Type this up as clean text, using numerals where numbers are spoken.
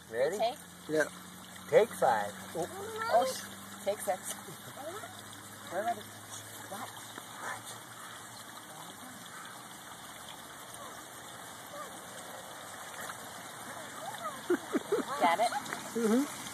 Ready? Take? Yeah. Take 5. Oh. Oh, take 6. We're ready. What? Got it? Mm-hmm.